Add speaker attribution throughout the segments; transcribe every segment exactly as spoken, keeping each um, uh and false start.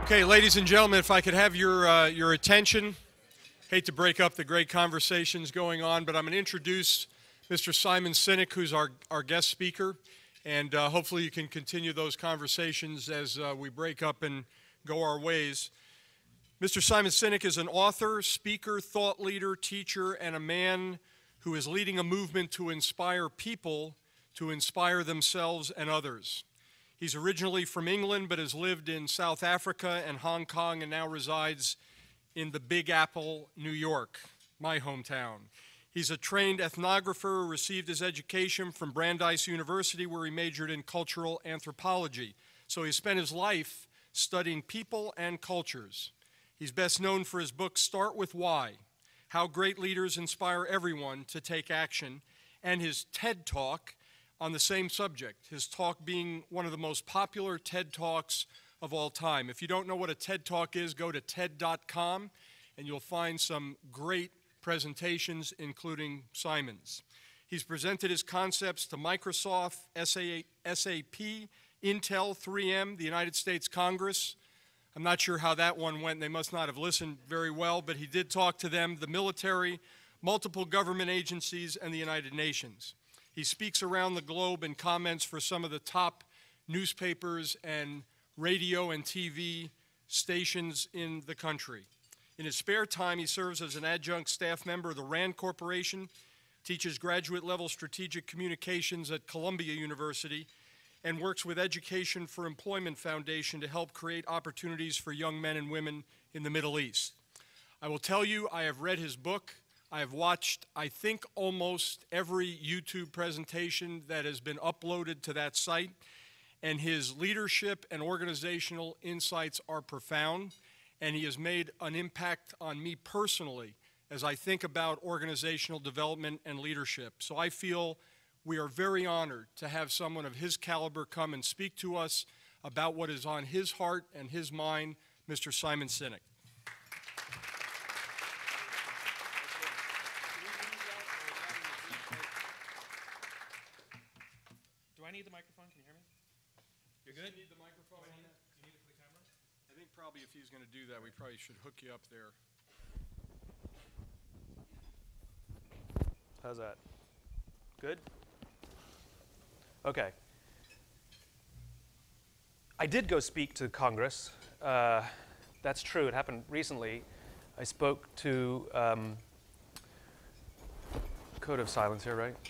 Speaker 1: Okay, ladies and gentlemen, if I could have your, uh, your attention. Hate to break up the great conversations going on, but I'm going to introduce Mister Simon Sinek, who's our, our guest speaker, and uh, hopefully you can continue those conversations as uh, we break up and go our ways. Mister Simon Sinek is an author, speaker, thought leader, teacher, and a man who is leading a movement to inspire people to inspire themselves and others. He's originally from England, but has lived in South Africa and Hong Kong and now resides in the Big Apple, New York, my hometown. He's a trained ethnographer, received his education from Brandeis University, where he majored in cultural anthropology. So he spent his life studying people and cultures. He's best known for his book, Start With Why, How Great Leaders Inspire Everyone to Take Action, and his TED Talk on the same subject, his talk being one of the most popular TED Talks of all time. If you don't know what a TED Talk is, go to ted dot com and you'll find some great presentations, including Simon's. He's presented his concepts to Microsoft, S A P, Intel, three M, the United States Congress. I'm not sure how that one went. They must not have listened very well, but he did talk to them, the military, multiple government agencies, and the United Nations. He speaks around the globe and comments for some of the top newspapers and radio and T V stations in the country. In his spare time, he serves as an adjunct staff member of the RAND Corporation, teaches graduate-level strategic communications at Columbia University, and works with Education for Employment Foundation to help create opportunities for young men and women in the Middle East. I will tell you, I have read his book. I have watched, I think, almost every YouTube presentation that has been uploaded to that site. And his leadership and organizational insights are profound, and he has made an impact on me personally as I think about organizational development and leadership. So I feel we are very honored to have someone of his caliber come and speak to us about what is on his heart and his mind, Mister Simon Sinek.
Speaker 2: Do I need the microphone? Can you hear me? You're good?
Speaker 1: Do you need the microphone?
Speaker 2: Do I need it? Do you need it for the camera?
Speaker 1: I think probably if he's going to do that, we probably should hook you up there.
Speaker 2: How's that? Good? Okay. I did go speak to Congress. Uh, that's true. It happened recently. I spoke to um, code of silence here, right?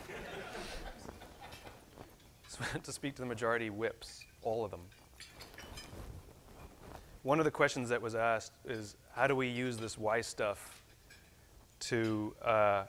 Speaker 2: To speak to the majority whips, all of them. One of the questions that was asked is, how do we use this why stuff to, uh,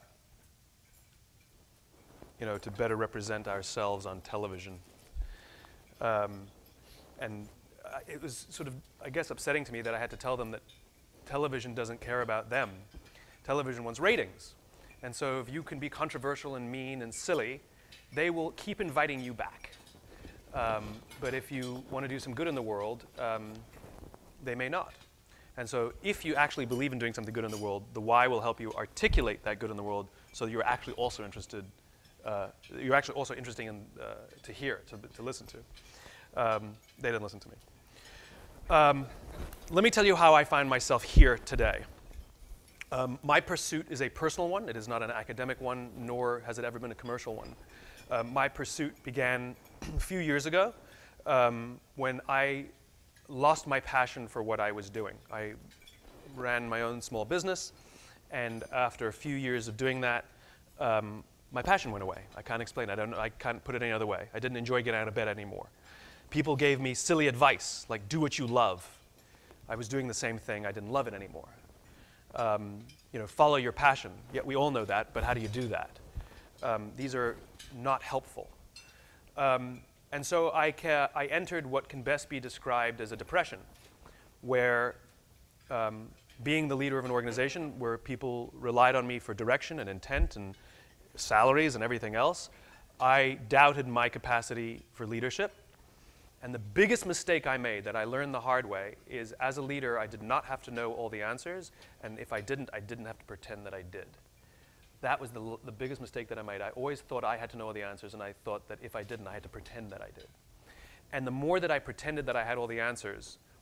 Speaker 2: you know, to better represent ourselves on television? Um, and uh, it was sort of, I guess, upsetting to me that I had to tell them that television doesn't care about them. Television wants ratings. And so if you can be controversial and mean and silly, they will keep inviting you back. Um, but if you want to do some good in the world, um, they may not. And so if you actually believe in doing something good in the world, the why will help you articulate that good in the world so that you're actually also interested, uh, you're actually also interesting in, uh, to hear, to, to listen to. Um, they didn't listen to me. Um, let me tell you how I find myself here today. Um, my pursuit is a personal one. It is not an academic one, nor has it ever been a commercial one. Uh, my pursuit began a few years ago um, when I lost my passion for what I was doing. I ran my own small business, and after a few years of doing that, um, my passion went away. I can't explain it. I don't know. I can't put it any other way. I didn't enjoy getting out of bed anymore. People gave me silly advice, like do what you love. I was doing the same thing. I didn't love it anymore. Um, you know, follow your passion. Yet we all know that, but how do you do that? Um, these are not helpful. Um, and so I, ca I entered what can best be described as a depression, where um, being the leader of an organization where people relied on me for direction and intent and salaries and everything else, I doubted my capacity for leadership. And the biggest mistake I made that I learned the hard way is, as a leader, I did not have to know all the answers, and if I didn't, I didn't have to pretend that I did. That was the, the biggest mistake that I made. I always thought I had to know all the answers, and I thought that if I didn't, I had to pretend that I did. And the more that I pretended that I had all the answers,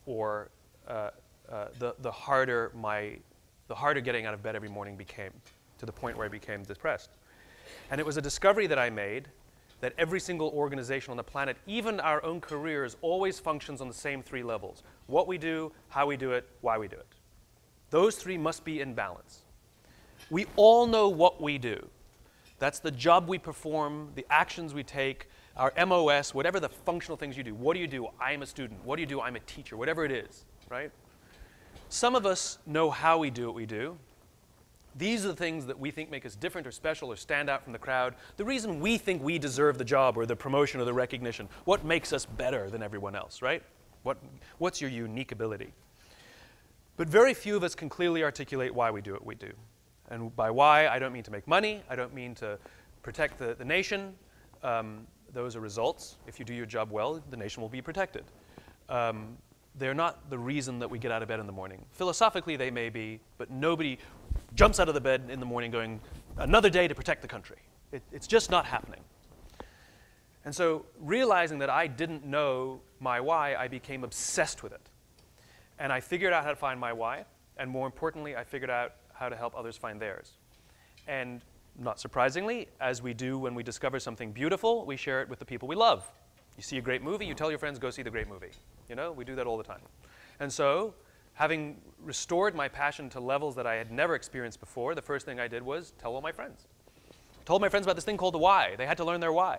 Speaker 2: or uh, uh, the, the harder my, the harder getting out of bed every morning became, to the point where I became depressed. And it was a discovery that I made that every single organization on the planet, even our own careers, always functions on the same three levels: what we do, how we do it, why we do it. Those three must be in balance. We all know what we do. That's the job we perform, the actions we take, our M O S, whatever the functional things you do. What do you do? I'm a student. What do you do? I'm a teacher. Whatever it is, right? Some of us know how we do what we do. These are the things that we think make us different or special or stand out from the crowd. The reason we think we deserve the job or the promotion or the recognition. What makes us better than everyone else, right? What, what's your unique ability? But very few of us can clearly articulate why we do what we do. And by why, I don't mean to make money. I don't mean to protect the, the nation. Um, those are results. If you do your job well, the nation will be protected. Um, they're not the reason that we get out of bed in the morning. Philosophically, they may be, but nobody jumps out of the bed in the morning going, another day to protect the country. It, it's just not happening. And so realizing that I didn't know my why, I became obsessed with it. And I figured out how to find my why. And more importantly, I figured out how to help others find theirs. And not surprisingly, as we do when we discover something beautiful, we share it with the people we love. You see a great movie, you tell your friends, go see the great movie. You know, we do that all the time. And so, having restored my passion to levels that I had never experienced before, the first thing I did was tell all my friends. I told my friends about this thing called the why. They had to learn their why.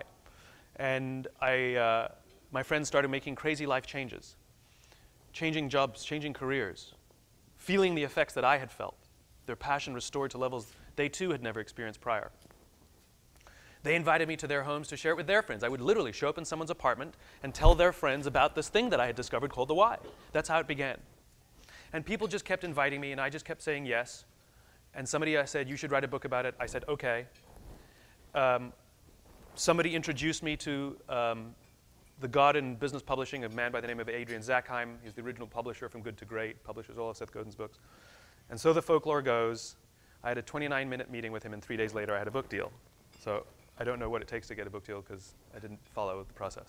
Speaker 2: And I, uh, my friends started making crazy life changes. Changing jobs, changing careers, feeling the effects that I had felt. Their passion restored to levels they too had never experienced prior. They invited me to their homes to share it with their friends. I would literally show up in someone's apartment and tell their friends about this thing that I had discovered called the why. That's how it began. And people just kept inviting me, and I just kept saying yes. And somebody I said, you should write a book about it. I said, okay. Um, somebody introduced me to um, the God in business publishing, a man by the name of Adrian Zackheim. He's the original publisher from Good to Great, publishes all of Seth Godin's books. And so the folklore goes, I had a twenty-nine minute meeting with him, and three days later I had a book deal. So I don't know what it takes to get a book deal because I didn't follow the process.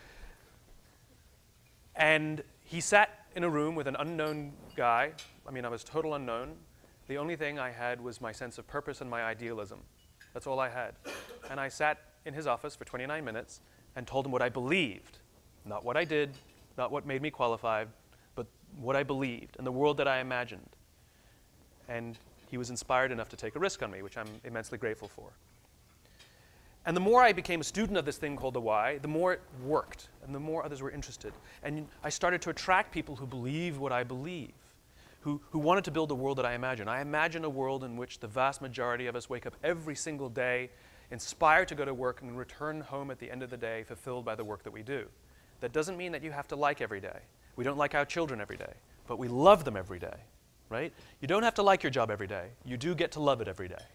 Speaker 2: And he sat in a room with an unknown guy. I mean, I was total unknown. The only thing I had was my sense of purpose and my idealism. That's all I had. And I sat in his office for twenty-nine minutes and told him what I believed. Not what I did, not what made me qualified, but what I believed and the world that I imagined. And he was inspired enough to take a risk on me, which I'm immensely grateful for. And the more I became a student of this thing called the why, the more it worked, and the more others were interested. And I started to attract people who believe what I believe, who, who wanted to build the world that I imagine. I imagine a world in which the vast majority of us wake up every single day, inspired to go to work, and return home at the end of the day fulfilled by the work that we do. That doesn't mean that you have to like every day. We don't like our children every day, but we love them every day, right? You don't have to like your job every day. You do get to love it every day.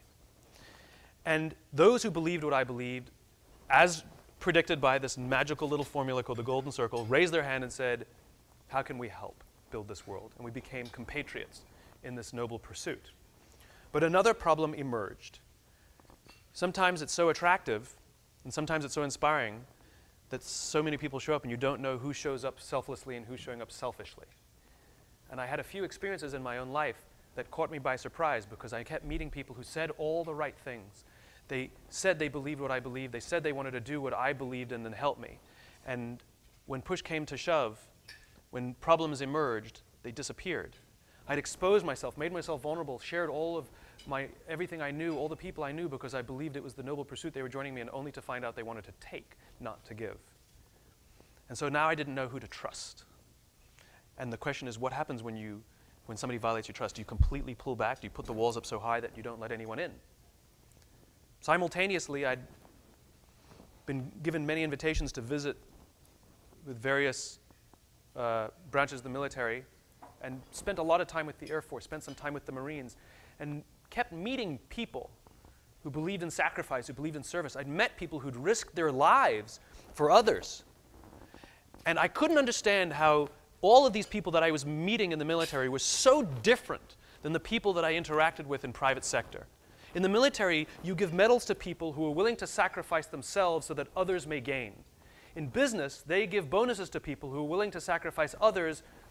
Speaker 2: And those who believed what I believed, as predicted by this magical little formula called the Golden Circle, raised their hand and said, how can we help build this world? And we became compatriots in this noble pursuit. But another problem emerged. Sometimes it's so attractive, and sometimes it's so inspiring, that so many people show up and you don't know who shows up selflessly and who's showing up selfishly. And I had a few experiences in my own life that caught me by surprise because I kept meeting people who said all the right things. They said they believed what I believed. They said they wanted to do what I believed and then help me. And when push came to shove, when problems emerged, they disappeared. I'd exposed myself, made myself vulnerable, shared all of my, everything I knew, all the people I knew, because I believed it was the noble pursuit they were joining me in, only to find out they wanted to take, not to give. And so now I didn't know who to trust. And the question is, what happens when you, when somebody violates your trust? Do you completely pull back? Do you put the walls up so high that you don't let anyone in? Simultaneously, I'd been given many invitations to visit with various uh, branches of the military and spent a lot of time with the Air Force, spent some time with the Marines, and kept meeting people who believed in sacrifice, who believed in service. I'd met people who'd risked their lives for others. And I couldn't understand how all of these people that I was meeting in the military were so different than the people that I interacted with in private sector. In the military, you give medals to people who are willing to sacrifice themselves so that others may gain. In business, they give bonuses to people who are willing to sacrifice others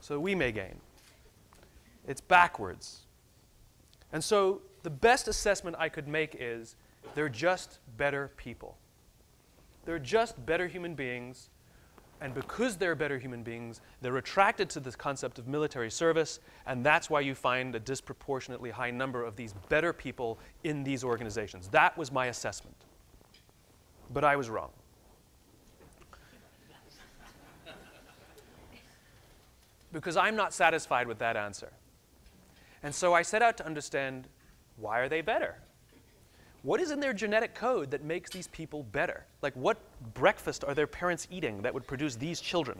Speaker 2: so we may gain. It's backwards. And so the best assessment I could make is they're just better people. They're just better human beings, and because they're better human beings, they're attracted to this concept of military service, and that's why you find a disproportionately high number of these better people in these organizations. That was my assessment. But I was wrong. Because I'm not satisfied with that answer. And so I set out to understand, why are they better? What is in their genetic code that makes these people better? Like, what breakfast are their parents eating that would produce these children?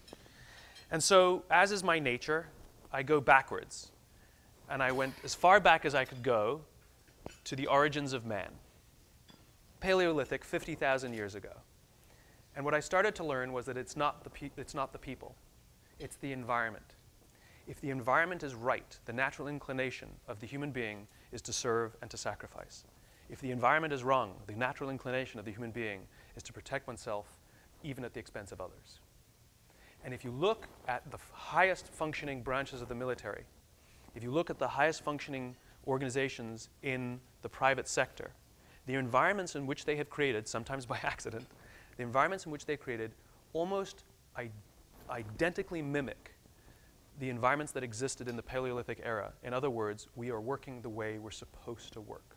Speaker 2: And so, as is my nature, I go backwards. And I went as far back as I could go to the origins of man. Paleolithic, fifty thousand years ago. And what I started to learn was that it's not the, pe- it's not the people. It's the environment. If the environment is right, the natural inclination of the human being is to serve and to sacrifice. If the environment is wrong, the natural inclination of the human being is to protect oneself, even at the expense of others. And if you look at the highest functioning branches of the military, if you look at the highest functioning organizations in the private sector, the environments in which they have created, sometimes by accident, the environments in which they created almost I- identically mimic the environments that existed in the Paleolithic era. In other words, we are working the way we're supposed to work.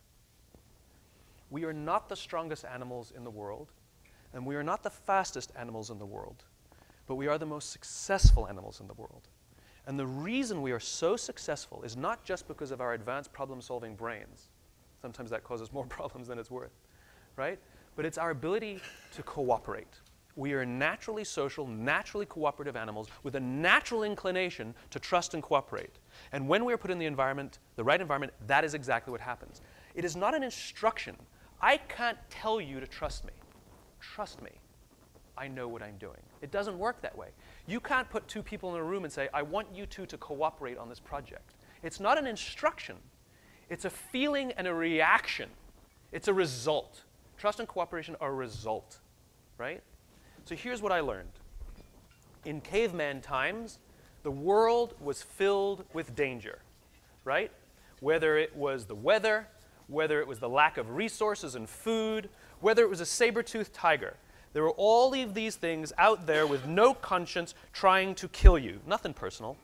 Speaker 2: We are not the strongest animals in the world, and we are not the fastest animals in the world, but we are the most successful animals in the world. And the reason we are so successful is not just because of our advanced problem-solving brains. Sometimes that causes more problems than it's worth, right? But it's our ability to cooperate. We are naturally social, naturally cooperative animals with a natural inclination to trust and cooperate. And when we are put in the environment, the right environment, that is exactly what happens. It is not an instruction. I can't tell you to trust me. Trust me. I know what I'm doing. It doesn't work that way. You can't put two people in a room and say, I want you two to cooperate on this project. It's not an instruction. It's a feeling and a reaction. It's a result. Trust and cooperation are a result, right? So here's what I learned. In caveman times, the world was filled with danger, right? Whether it was the weather, whether it was the lack of resources and food, whether it was a saber-toothed tiger. There were all of these things out there with no conscience trying to kill you. Nothing personal.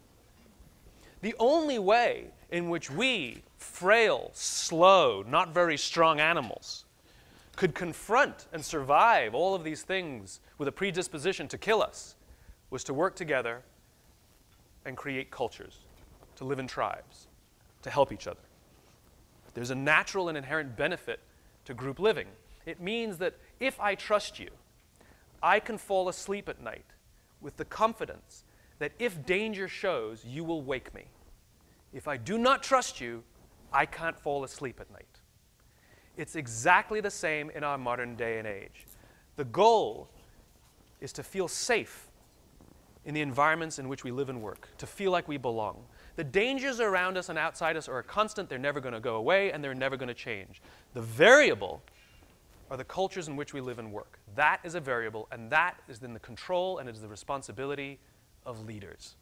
Speaker 2: The only way in which we, frail, slow, not very strong animals, could confront and survive all of these things with a predisposition to kill us was to work together and create cultures, to live in tribes, to help each other. There's a natural and inherent benefit to group living. It means that if I trust you, I can fall asleep at night with the confidence that if danger shows, you will wake me. If I do not trust you, I can't fall asleep at night. It's exactly the same in our modern day and age. The goal is to feel safe in the environments in which we live and work, to feel like we belong. The dangers around us and outside us are a constant. They're never going to go away, and they're never going to change. The variable are the cultures in which we live and work. That is a variable, and that is in the control and it is the responsibility of leaders.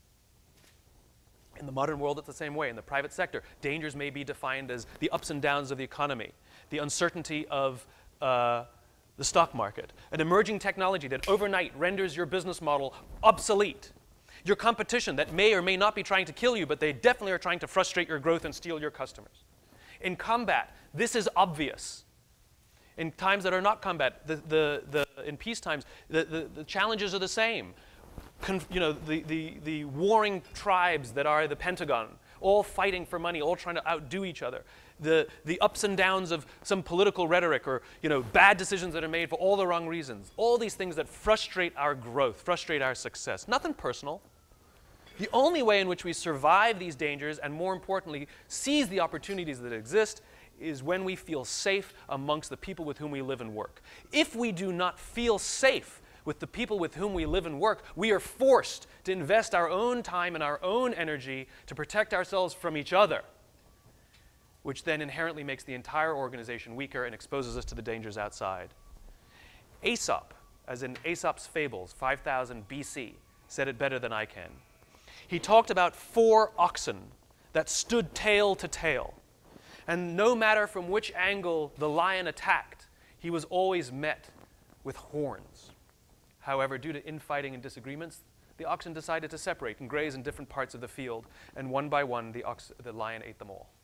Speaker 2: In the modern world, it's the same way. In the private sector, dangers may be defined as the ups and downs of the economy, the uncertainty of uh, the stock market, an emerging technology that overnight renders your business model obsolete, your competition that may or may not be trying to kill you, but they definitely are trying to frustrate your growth and steal your customers. In combat, this is obvious. In times that are not combat, the, the, the, in peace times, the, the, the challenges are the same. Con, you know, the, the, the warring tribes that are the Pentagon, all fighting for money, all trying to outdo each other. The, the ups and downs of some political rhetoric or you know, bad decisions that are made for all the wrong reasons. All these things that frustrate our growth, frustrate our success. Nothing personal. The only way in which we survive these dangers and, more importantly, seize the opportunities that exist is when we feel safe amongst the people with whom we live and work. If we do not feel safe with the people with whom we live and work, we are forced to invest our own time and our own energy to protect ourselves from each other, which then inherently makes the entire organization weaker and exposes us to the dangers outside. Aesop, as in Aesop's Fables, five thousand B C, said it better than I can. He talked about four oxen that stood tail to tail. And no matter from which angle the lion attacked, he was always met with horns. However, due to infighting and disagreements, the oxen decided to separate and graze in different parts of the field, and one by one, the, ox the lion ate them all.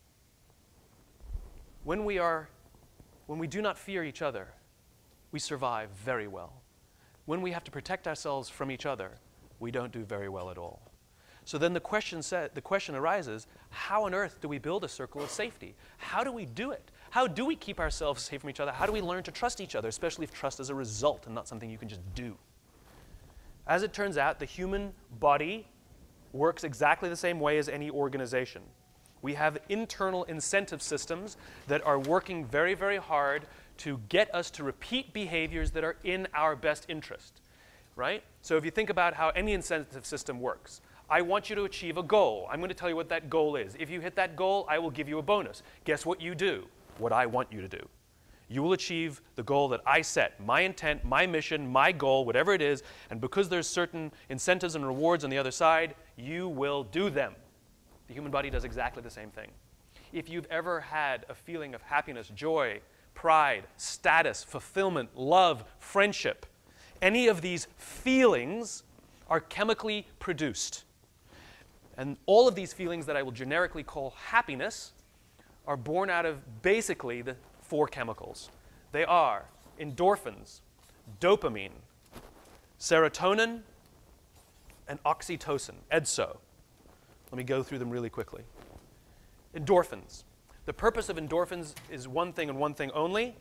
Speaker 2: When we are, when we do not fear each other, we survive very well. When we have to protect ourselves from each other, we don't do very well at all. So then the question, set, the question arises, how on earth do we build a circle of safety? How do we do it? How do we keep ourselves safe from each other? How do we learn to trust each other, especially if trust is a result and not something you can just do? As it turns out, the human body works exactly the same way as any organization. We have internal incentive systems that are working very, very hard to get us to repeat behaviors that are in our best interest, right? So if you think about how any incentive system works, I want you to achieve a goal. I'm going to tell you what that goal is. If you hit that goal, I will give you a bonus. Guess what you do? What I want you to do. You will achieve the goal that I set, my intent, my mission, my goal, whatever it is, and because there's certain incentives and rewards on the other side, you will do them. The human body does exactly the same thing. If you've ever had a feeling of happiness, joy, pride, status, fulfillment, love, friendship, any of these feelings are chemically produced. And all of these feelings that I will generically call happiness are born out of basically the four chemicals. They are endorphins, dopamine, serotonin, and oxytocin, E D S O. Let me go through them really quickly. Endorphins. The purpose of endorphins is one thing and one thing only: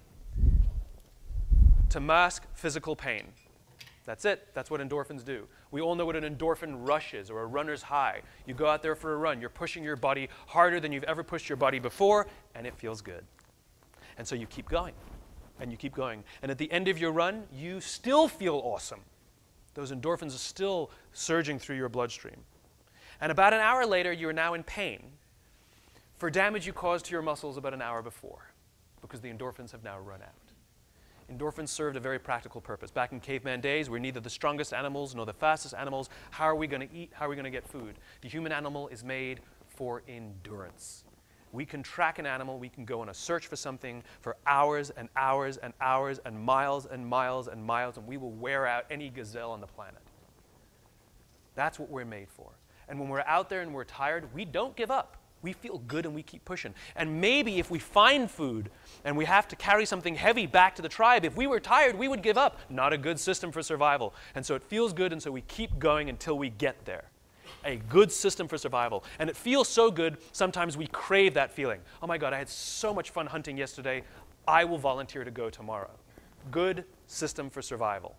Speaker 2: to mask physical pain. That's it. That's what endorphins do. We all know what an endorphin rush is, or a runner's high. You go out there for a run. You're pushing your body harder than you've ever pushed your body before, and it feels good. And so you keep going, and you keep going. And at the end of your run, you still feel awesome. Those endorphins are still surging through your bloodstream. And about an hour later, you're now in pain for damage you caused to your muscles about an hour before, because the endorphins have now run out. Endorphins served a very practical purpose. Back in caveman days, we're neither the strongest animals nor the fastest animals. How are we going to eat? How are we going to get food? The human animal is made for endurance. We can track an animal. We can go on a search for something for hours and hours and hours and miles and miles and miles, and we will wear out any gazelle on the planet. That's what we're made for. And when we're out there and we're tired, we don't give up. We feel good and we keep pushing. And maybe if we find food and we have to carry something heavy back to the tribe, if we were tired, we would give up. Not a good system for survival. And so it feels good, and so we keep going until we get there. A good system for survival. And it feels so good, sometimes we crave that feeling. Oh my God, I had so much fun hunting yesterday. I will volunteer to go tomorrow. Good system for survival.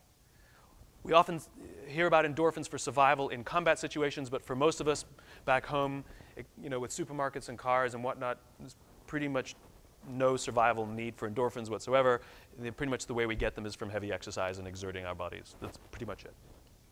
Speaker 2: We often hear about endorphins for survival in combat situations, but for most of us back home, it, you know, with supermarkets and cars and whatnot, there's pretty much no survival need for endorphins whatsoever. They're pretty much the way we get them is from heavy exercise and exerting our bodies. That's pretty much it.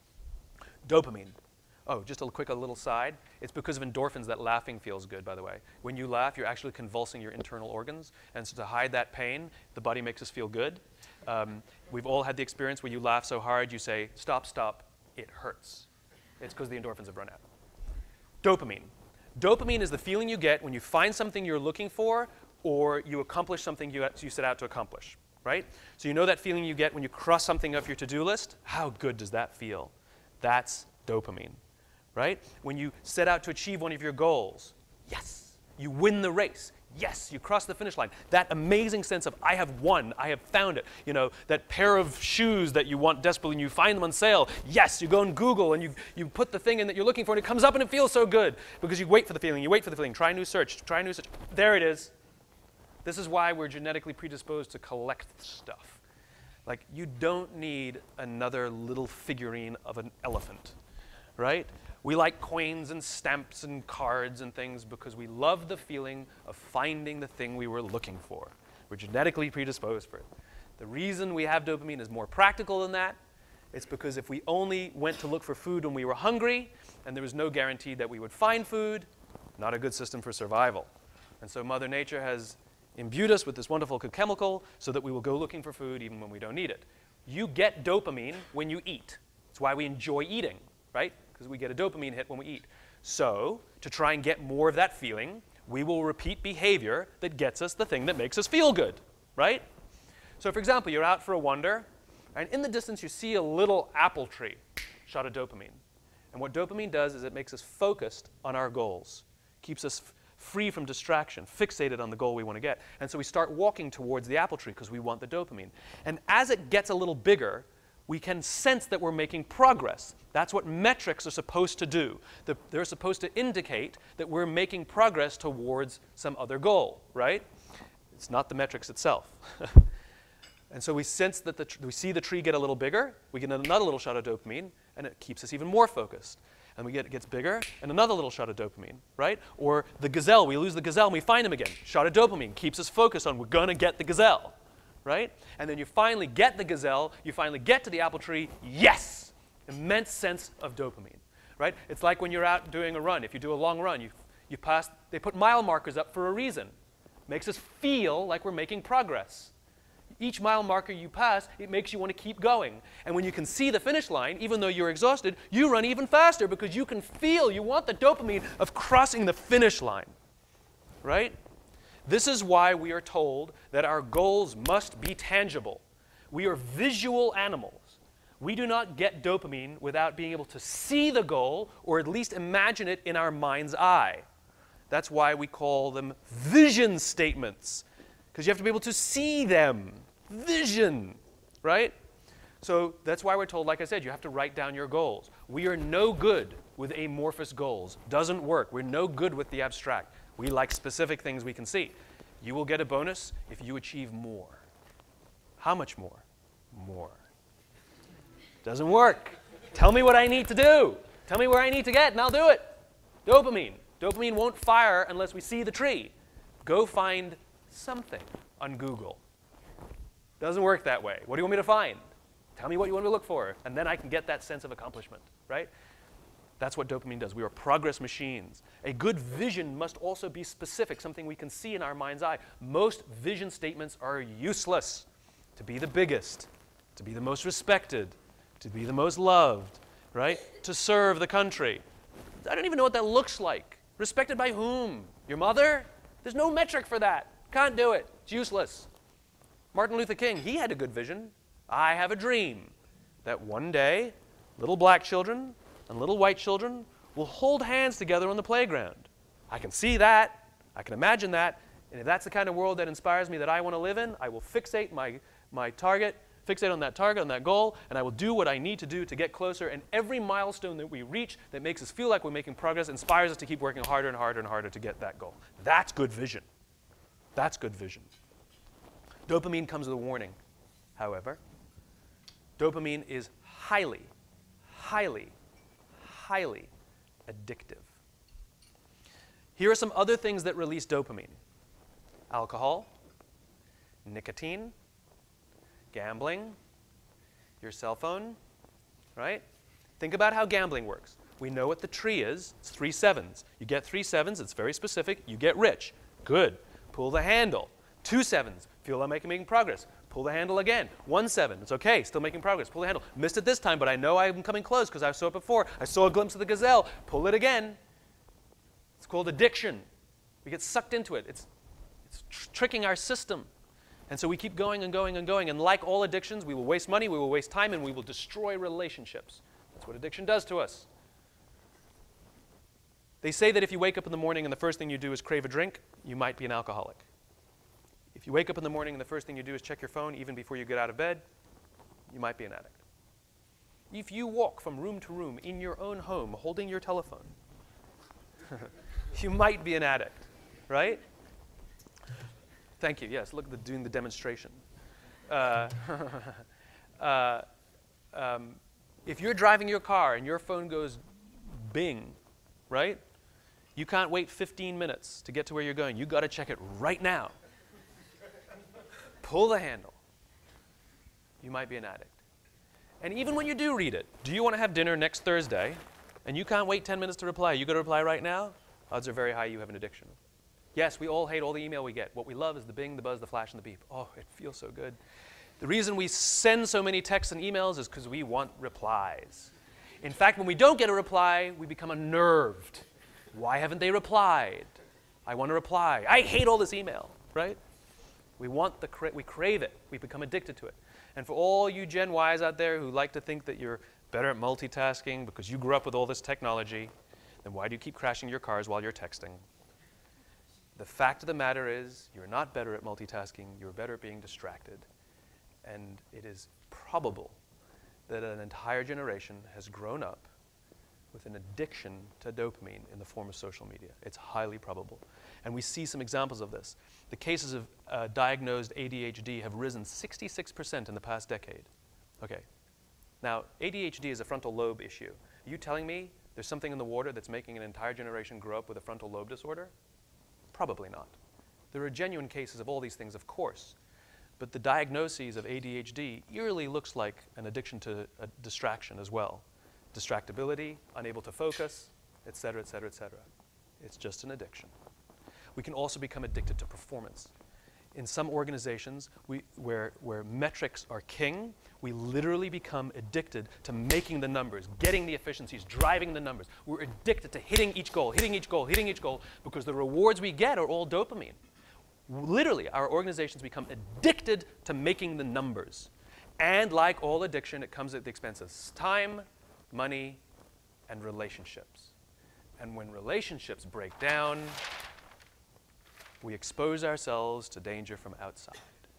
Speaker 2: Dopamine. Oh, just a quick a little side. It's because of endorphins that laughing feels good, by the way. When you laugh, you're actually convulsing your internal organs. And so to hide that pain, the body makes us feel good. Um, we've all had the experience where you laugh so hard, you say, stop, stop, it hurts. It's because the endorphins have run out. Dopamine. Dopamine is the feeling you get when you find something you're looking for or you accomplish something you, you set out to accomplish, right? So you know that feeling you get when you cross something off your to-do list? How good does that feel? That's dopamine, right? When you set out to achieve one of your goals, yes, you win the race. Yes, you cross the finish line. That amazing sense of, I have won, I have found it. You know, that pair of shoes that you want desperately and you find them on sale. Yes, you go on Google and you, you put the thing in that you're looking for and it comes up and it feels so good because you wait for the feeling, you wait for the feeling, try a new search, try a new search. There it is. This is why we're genetically predisposed to collect stuff. Like, you don't need another little figurine of an elephant, right? We like coins and stamps and cards and things because we love the feeling of finding the thing we were looking for. We're genetically predisposed for it. The reason we have dopamine is more practical than that. It's because if we only went to look for food when we were hungry and there was no guarantee that we would find food, not a good system for survival. And so Mother Nature has imbued us with this wonderful chemical so that we will go looking for food even when we don't need it. You get dopamine when you eat. It's why we enjoy eating, right? because we get a dopamine hit when we eat. So to try and get more of that feeling, we will repeat behavior that gets us the thing that makes us feel good, right? So for example, you're out for a wander, and in the distance you see a little apple tree, shot of dopamine. And what dopamine does is it makes us focused on our goals, keeps us f free from distraction, fixated on the goal we want to get. And so we start walking towards the apple tree because we want the dopamine. And as it gets a little bigger, we can sense that we're making progress. That's what metrics are supposed to do. The, they're supposed to indicate that we're making progress towards some other goal, right? It's not the metrics itself. And so we sense that the tr we see the tree get a little bigger, we get another little shot of dopamine, and it keeps us even more focused. And we get, it gets bigger, and another little shot of dopamine, right? Or the gazelle, we lose the gazelle, and we find him again. Shot of dopamine keeps us focused on we're going to get the gazelle, right? And then you finally get the gazelle, you finally get to the apple tree, yes! Immense sense of dopamine, right? It's like when you're out doing a run. If you do a long run, you, you pass, they put mile markers up for a reason. Makes us feel like we're making progress. Each mile marker you pass, it makes you want to keep going. And when you can see the finish line, even though you're exhausted, you run even faster because you can feel, you want the dopamine of crossing the finish line, right? This is why we are told that our goals must be tangible. We are visual animals. We do not get dopamine without being able to see the goal or at least imagine it in our mind's eye. That's why we call them vision statements, because you have to be able to see them. Vision, right? So that's why we're told, like I said, you have to write down your goals. We are no good with amorphous goals. Doesn't work. We're no good with the abstract. We like specific things we can see. You will get a bonus if you achieve more. How much more? More. Doesn't work. Tell me what I need to do. Tell me where I need to get, and I'll do it. Dopamine. Dopamine won't fire unless we see the tree. Go find something on Google. Doesn't work that way. What do you want me to find? Tell me what you want me to look for, and then I can get that sense of accomplishment, right? That's what dopamine does. We are progress machines. A good vision must also be specific, something we can see in our mind's eye. Most vision statements are useless. To be the biggest, to be the most respected, to be the most loved, right? To serve the country. I don't even know what that looks like. Respected by whom? Your mother? There's no metric for that. Can't do it. It's useless. Martin Luther King, he had a good vision. I have a dream that one day little black children and little white children will hold hands together on the playground. I can see that. I can imagine that. And if that's the kind of world that inspires me that I want to live in, I will fixate my, my target, fixate on that target, on that goal, and I will do what I need to do to get closer. And every milestone that we reach that makes us feel like we're making progress inspires us to keep working harder and harder and harder to get that goal. That's good vision. That's good vision. Dopamine comes with a warning, however. Dopamine is highly, highly, highly addictive. Here are some other things that release dopamine. Alcohol, nicotine, gambling, your cell phone, right? Think about how gambling works. We know what the tree is. It's three sevens. You get three sevens, it's very specific, you get rich. Good. Pull the handle. Two sevens. Feel I'm making, making progress. Pull the handle again. One seven. It's okay. Still making progress. Pull the handle. Missed it this time, but I know I'm coming close because I saw it before. I saw a glimpse of the gazelle. Pull it again. It's called addiction. We get sucked into it. It's, it's tr tricking our system. And so we keep going and going and going. And like all addictions, we will waste money, we will waste time, and we will destroy relationships. That's what addiction does to us. They say that if you wake up in the morning and the first thing you do is crave a drink, you might be an alcoholic. If you wake up in the morning and the first thing you do is check your phone even before you get out of bed, you might be an addict. If you walk from room to room in your own home holding your telephone, you might be an addict, right? Thank you. Yes, look at the, doing the demonstration. Uh, uh, um, if you're driving your car and your phone goes bing, right? You can't wait fifteen minutes to get to where you're going. You've got to check it right now. Pull the handle. You might be an addict. And even when you do read it, do you want to have dinner next Thursday, and you can't wait ten minutes to reply, you got to reply right now? Odds are very high you have an addiction. Yes, we all hate all the email we get. What we love is the bing, the buzz, the flash, and the beep. Oh, it feels so good. The reason we send so many texts and emails is because we want replies. In fact, when we don't get a reply, we become unnerved. Why haven't they replied? I want to reply. I hate all this email, right? We want the, cra we crave it. We become addicted to it. And for all you Gen Ys out there who like to think that you're better at multitasking because you grew up with all this technology, then why do you keep crashing your cars while you're texting? The fact of the matter is, you're not better at multitasking, you're better at being distracted. And it is probable that an entire generation has grown up with an addiction to dopamine in the form of social media. It's highly probable. And we see some examples of this. The cases of uh, diagnosed A D H D have risen sixty-six percent in the past decade. Okay. Now, A D H D is a frontal lobe issue. Are you telling me there's something in the water that's making an entire generation grow up with a frontal lobe disorder? Probably not. There are genuine cases of all these things, of course. But the diagnoses of A D H D eerily looks like an addiction to a distraction as well. Distractibility, unable to focus, et cetera, et cetera, et cetera. It's just an addiction. We can also become addicted to performance. In some organizations we, where, where metrics are king, we literally become addicted to making the numbers, getting the efficiencies, driving the numbers. We're addicted to hitting each goal, hitting each goal, hitting each goal, because the rewards we get are all dopamine. Literally, our organizations become addicted to making the numbers. And like all addiction, it comes at the expense of time, money, and relationships. And when relationships break down, we expose ourselves to danger from outside.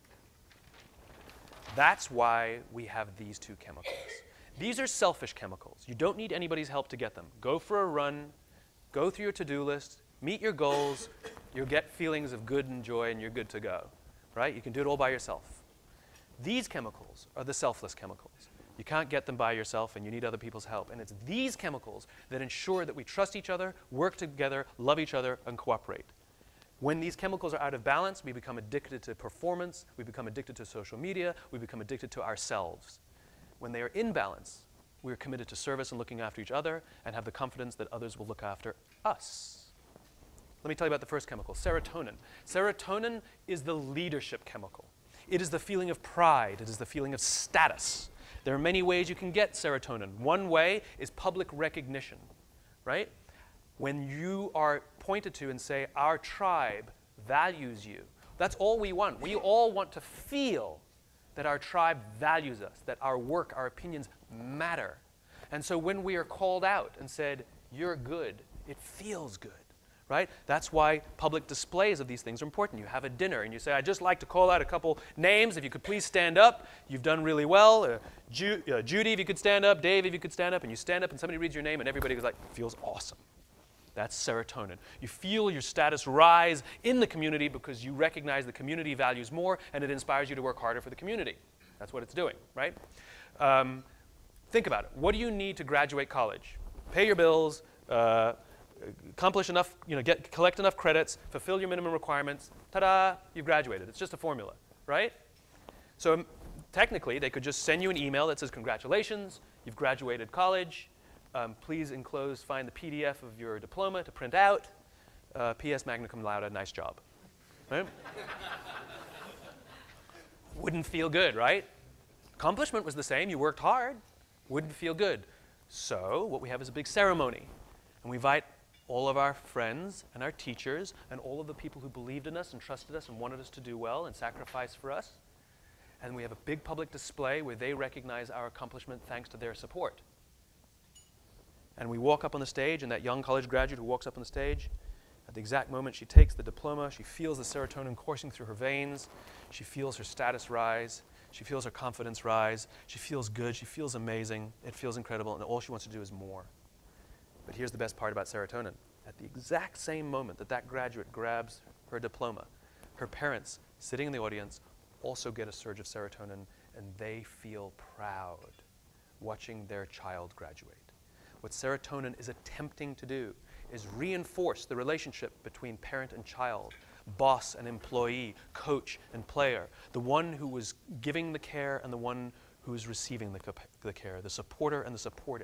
Speaker 2: That's why we have these two chemicals. These are selfish chemicals. You don't need anybody's help to get them. Go for a run, go through your to-do list, meet your goals, you'll get feelings of good and joy, and you're good to go, right? You can do it all by yourself. These chemicals are the selfless chemicals. You can't get them by yourself, and you need other people's help. And it's these chemicals that ensure that we trust each other, work together, love each other, and cooperate. When these chemicals are out of balance, we become addicted to performance, we become addicted to social media, we become addicted to ourselves. When they are in balance, we are committed to service and looking after each other and have the confidence that others will look after us. Let me tell you about the first chemical, serotonin. Serotonin is the leadership chemical. It is the feeling of pride. It is the feeling of status. There are many ways you can get serotonin. One way is public recognition, right? When you are pointed to and say, our tribe values you. That's all we want. We all want to feel that our tribe values us, that our work, our opinions matter. And so when we are called out and said, you're good, it feels good, right? That's why public displays of these things are important. You have a dinner and you say, I'd just like to call out a couple names. If you could please stand up. You've done really well. Uh, Ju uh, Judy, if you could stand up. Dave, if you could stand up. And you stand up and somebody reads your name and everybody goes like, feels awesome. That's serotonin. You feel your status rise in the community because you recognize the community values more and it inspires you to work harder for the community. That's what it's doing, right? Um, think about it. What do you need to graduate college? Pay your bills, uh, accomplish enough, you know, get, collect enough credits, fulfill your minimum requirements. Ta-da, you've graduated. It's just a formula, right? So um, technically, they could just send you an email that says, congratulations, you've graduated college. Um, please enclose, find the P D F of your diploma to print out. Uh, P S magna cum laude, nice job. Right? Wouldn't feel good, right? Accomplishment was the same. You worked hard. Wouldn't feel good. So what we have is a big ceremony. And we invite all of our friends and our teachers and all of the people who believed in us and trusted us and wanted us to do well and sacrifice for us. And we have a big public display where they recognize our accomplishment thanks to their support. And we walk up on the stage, and that young college graduate who walks up on the stage, at the exact moment she takes the diploma, she feels the serotonin coursing through her veins, she feels her status rise, she feels her confidence rise, she feels good, she feels amazing, it feels incredible, and all she wants to do is more. But here's the best part about serotonin. At the exact same moment that that graduate grabs her diploma, her parents, sitting in the audience, also get a surge of serotonin, and they feel proud watching their child graduate. What serotonin is attempting to do is reinforce the relationship between parent and child, boss and employee, coach and player, the one who was giving the care and the one who is receiving the, the care, the supporter and the supported.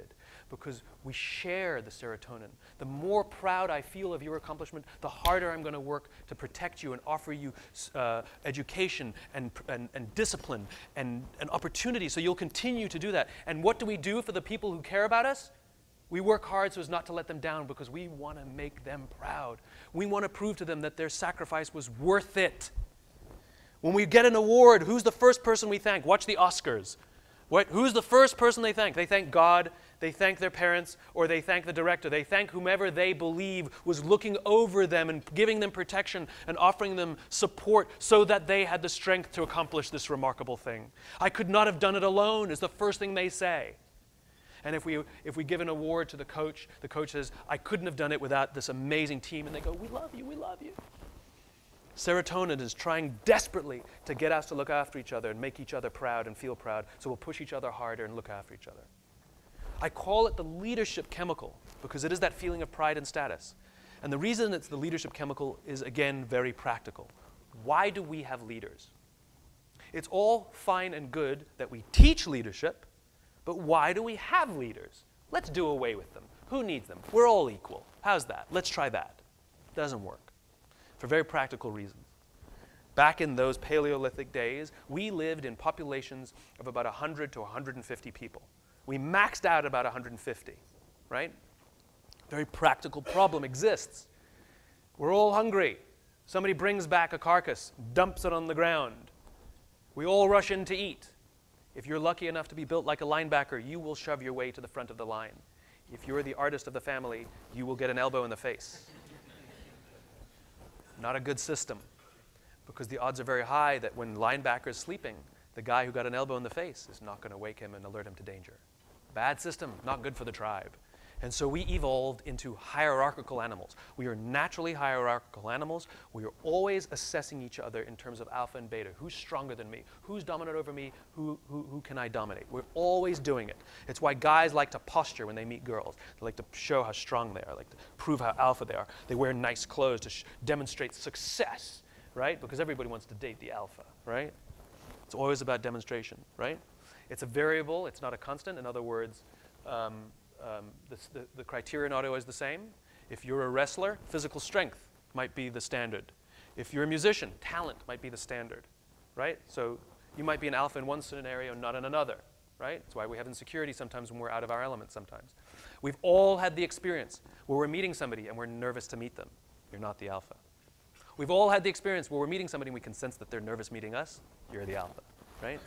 Speaker 2: because we share the serotonin. The more proud I feel of your accomplishment, the harder I'm going to work to protect you and offer you uh, education and, and, and discipline and, and opportunity, so you'll continue to do that. And what do we do for the people who care about us? We work hard so as not to let them down because we want to make them proud. We want to prove to them that their sacrifice was worth it. When we get an award, who's the first person we thank? Watch the Oscars. What, who's the first person they thank? They thank God, they thank their parents, or they thank the director. They thank whomever they believe was looking over them and giving them protection and offering them support so that they had the strength to accomplish this remarkable thing. I could not have done it alone is the first thing they say. And if we, if we give an award to the coach, the coach says, I couldn't have done it without this amazing team. And they go, we love you, we love you. Serotonin is trying desperately to get us to look after each other and make each other proud and feel proud, so we'll push each other harder and look after each other. I call it the leadership chemical because it is that feeling of pride and status. And the reason it's the leadership chemical is, again, very practical. Why do we have leaders? It's all fine and good that we teach leadership, but why do we have leaders? Let's do away with them. Who needs them? We're all equal. How's that? Let's try that. Doesn't work. For very practical reasons. Back in those Paleolithic days, we lived in populations of about one hundred to one hundred fifty people. We maxed out about one hundred fifty, right? Very practical problem exists. We're all hungry. Somebody brings back a carcass, dumps it on the ground. We all rush in to eat. If you're lucky enough to be built like a linebacker, you will shove your way to the front of the line. If you're the artist of the family, you will get an elbow in the face. Not a good system, because the odds are very high that when linebacker is sleeping, the guy who got an elbow in the face is not going to wake him and alert him to danger. Bad system, not good for the tribe. And so we evolved into hierarchical animals. We are naturally hierarchical animals. We are always assessing each other in terms of alpha and beta. Who's stronger than me? Who's dominant over me? Who, who, who can I dominate? We're always doing it. It's why guys like to posture when they meet girls. They like to show how strong they are, like to prove how alpha they are. They wear nice clothes to sh demonstrate success, right? Because everybody wants to date the alpha, right? It's always about demonstration, right? It's a variable. It's not a constant. In other words, um, Um, the, the, the criteria not always the same. If you're a wrestler, physical strength might be the standard. If you're a musician, talent might be the standard, right? So you might be an alpha in one scenario, not in another, right? That's why we have insecurity sometimes when we're out of our element sometimes. We've all had the experience where we're meeting somebody and we're nervous to meet them. You're not the alpha. We've all had the experience where we're meeting somebody and we can sense that they're nervous meeting us. You're the alpha, right?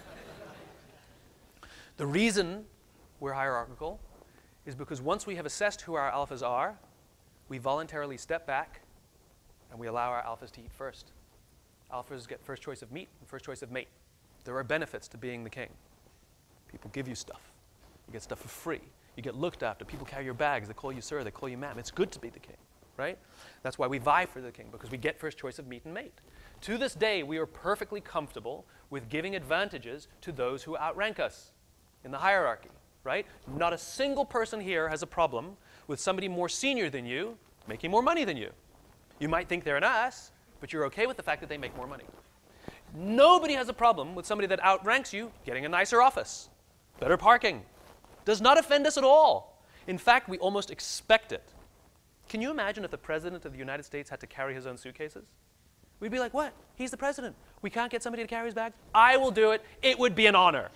Speaker 2: The reason we're hierarchical is because once we have assessed who our alphas are, we voluntarily step back and we allow our alphas to eat first. Alphas get first choice of meat and first choice of mate. There are benefits to being the king. People give you stuff. You get stuff for free. You get looked after. People carry your bags. They call you sir. They call you ma'am. It's good to be the king, right? That's why we vie for the king, because we get first choice of meat and mate. To this day, we are perfectly comfortable with giving advantages to those who outrank us in the hierarchy. Right? Not a single person here has a problem with somebody more senior than you making more money than you. You might think they're an ass, but you're okay with the fact that they make more money. Nobody has a problem with somebody that outranks you getting a nicer office, better parking. Does not offend us at all. In fact, we almost expect it. Can you imagine if the President of the United States had to carry his own suitcases? We'd be like, what? He's the president. We can't get somebody to carry his bags? I will do it. It would be an honor.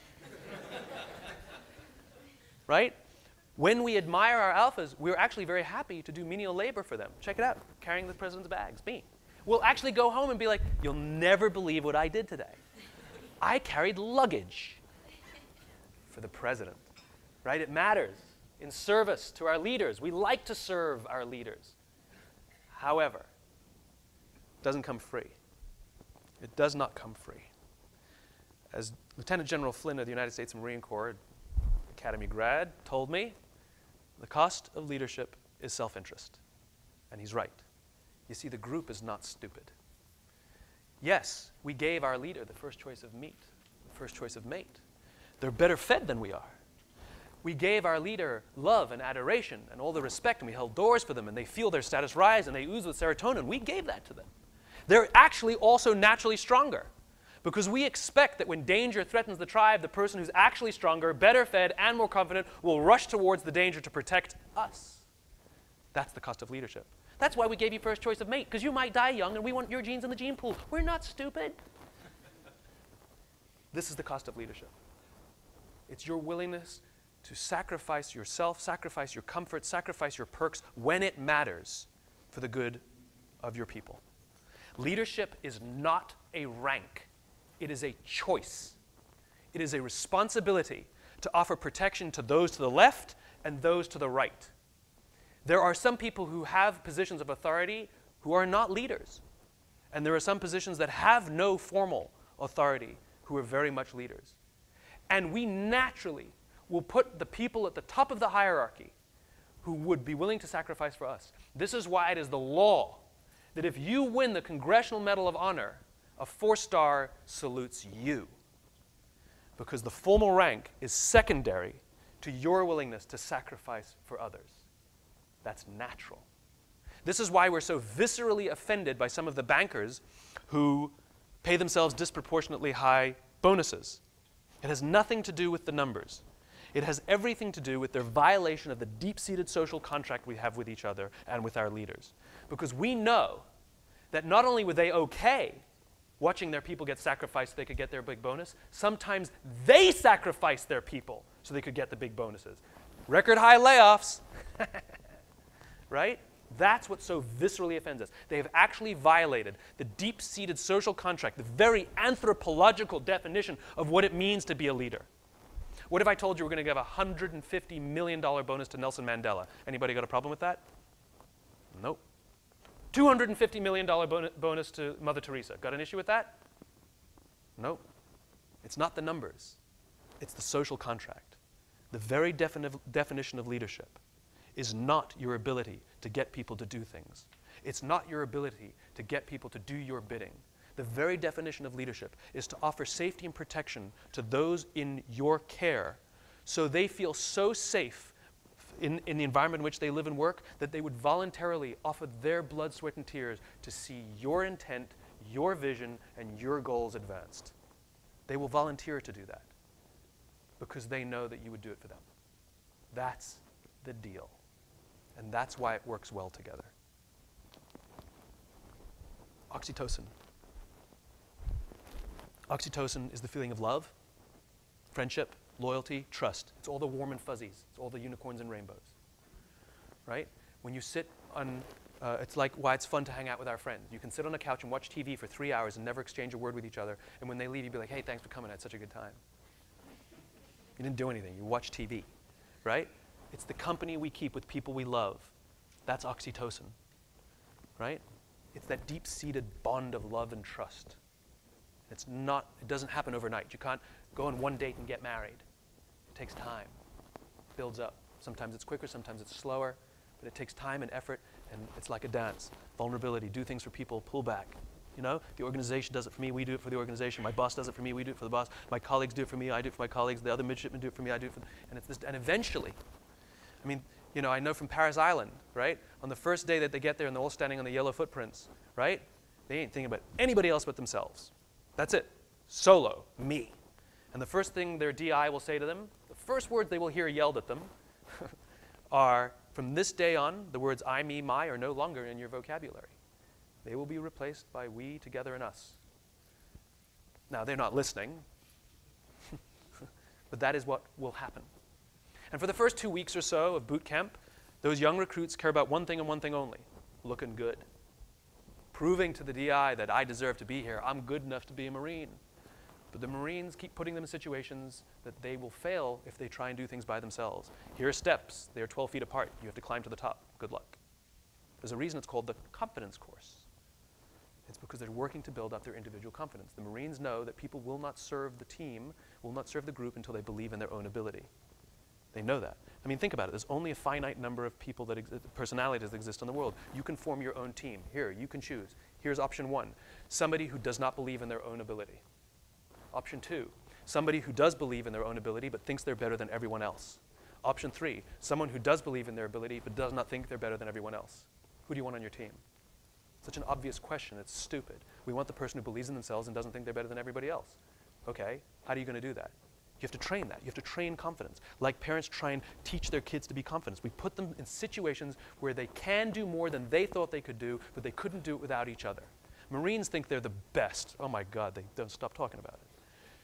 Speaker 2: Right? When we admire our alphas, we're actually very happy to do menial labor for them. Check it out, carrying the president's bags, me. We'll actually go home and be like, you'll never believe what I did today. I carried luggage for the president, right? It matters in service to our leaders. We like to serve our leaders. However, it doesn't come free. It does not come free. As Lieutenant General Flynn of the United States Marine Corps, Academy grad, told me, the cost of leadership is self-interest. And he's right. You see, the group is not stupid. Yes, we gave our leader the first choice of meat, the first choice of mate. They're better fed than we are. We gave our leader love and adoration and all the respect, and we held doors for them, and they feel their status rise, and they ooze with serotonin. We gave that to them. They're actually also naturally stronger. Because we expect that when danger threatens the tribe, the person who's actually stronger, better fed, and more confident will rush towards the danger to protect us. That's the cost of leadership. That's why we gave you first choice of mate, because you might die young and we want your genes in the gene pool. We're not stupid. This is the cost of leadership. It's your willingness to sacrifice yourself, sacrifice your comfort, sacrifice your perks when it matters for the good of your people. Leadership is not a rank. It is a choice. It is a responsibility to offer protection to those to the left and those to the right. There are some people who have positions of authority who are not leaders. And there are some positions that have no formal authority who are very much leaders. And we naturally will put the people at the top of the hierarchy who would be willing to sacrifice for us. This is why it is the law that if you win the Congressional Medal of Honor, a four-star salutes you. Because the formal rank is secondary to your willingness to sacrifice for others. That's natural. This is why we're so viscerally offended by some of the bankers who pay themselves disproportionately high bonuses. It has nothing to do with the numbers. It has everything to do with their violation of the deep-seated social contract we have with each other and with our leaders. Because we know that not only were they okay watching their people get sacrificed so they could get their big bonus, sometimes they sacrificed their people so they could get the big bonuses. Record high layoffs, right? That's what so viscerally offends us. They have actually violated the deep-seated social contract, the very anthropological definition of what it means to be a leader. What if I told you we're going to give a one hundred fifty million dollar bonus to Nelson Mandela? Anybody got a problem with that? Nope. two hundred fifty million dollar bon bonus to Mother Teresa. Got an issue with that? Nope. It's not the numbers. It's the social contract. The very defini definition of leadership is not your ability to get people to do things. It's not your ability to get people to do your bidding. The very definition of leadership is to offer safety and protection to those in your care so they feel so safe in, in the environment in which they live and work that they would voluntarily offer their blood, sweat, and tears to see your intent, your vision, and your goals advanced. They will volunteer to do that because they know that you would do it for them. That's the deal. And that's why it works well together. Oxytocin. Oxytocin is the feeling of love, friendship, loyalty, trust. It's all the warm and fuzzies. It's all the unicorns and rainbows, right? When you sit on, uh, it's like why it's fun to hang out with our friends. You can sit on a couch and watch T V for three hours and never exchange a word with each other. And when they leave, you'd be like, hey, thanks for coming. I had such a good time. You didn't do anything. You watched T V, right? It's the company we keep with people we love. That's oxytocin, right? It's that deep-seated bond of love and trust. It's not, it doesn't happen overnight. You can't go on one date and get married. It takes time. It builds up. Sometimes it's quicker, sometimes it's slower, but it takes time and effort, and it's like a dance. Vulnerability, do things for people, pull back. You know, the organization does it for me, we do it for the organization. My boss does it for me, we do it for the boss. My colleagues do it for me, I do it for my colleagues. The other midshipmen do it for me, I do it for them. And it's this, and eventually, I mean, you know, I know from Paris Island, right? On the first day that they get there and they're all standing on the yellow footprints, right? They ain't thinking about anybody else but themselves. That's it. Solo, me. And the first thing their D I will say to them, the first words they will hear yelled at them are, from this day on, the words I, me, my are no longer in your vocabulary. They will be replaced by we, together, and us. Now, they're not listening, but that is what will happen. And for the first two weeks or so of boot camp, those young recruits care about one thing and one thing only, looking good. Proving to the D I that I deserve to be here. I'm good enough to be a Marine. But the Marines keep putting them in situations that they will fail if they try and do things by themselves. Here are steps. They're twelve feet apart. You have to climb to the top. Good luck. There's a reason it's called the competence course. It's because they're working to build up their individual confidence. The Marines know that people will not serve the team, will not serve the group until they believe in their own ability. They know that. I mean, think about it. There's only a finite number of people that exist, personalities that exist in the world. You can form your own team. Here, you can choose. Here's option one, somebody who does not believe in their own ability. Option two, somebody who does believe in their own ability but thinks they're better than everyone else. Option three, someone who does believe in their ability but does not think they're better than everyone else. Who do you want on your team? Such an obvious question. It's stupid. We want the person who believes in themselves and doesn't think they're better than everybody else. Okay, how are you going to do that? You have to train that. You have to train confidence. Like parents try and teach their kids to be confident. We put them in situations where they can do more than they thought they could do, but they couldn't do it without each other. Marines think they're the best. Oh my God, they don't stop talking about it.